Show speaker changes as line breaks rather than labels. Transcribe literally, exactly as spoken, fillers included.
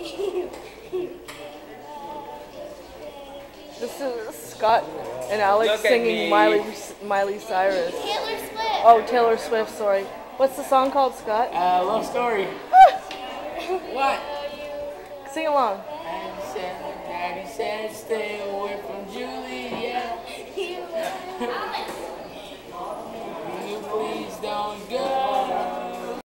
This is Scott and Alex
Look at
singing
me.
Miley Miley Cyrus.
Taylor Swift.
Oh, Taylor Swift. Sorry. What's the song called, Scott?
Uh, love story. What?
Sing along.
Daddy said, Daddy said, stay away from Julie. Yeah.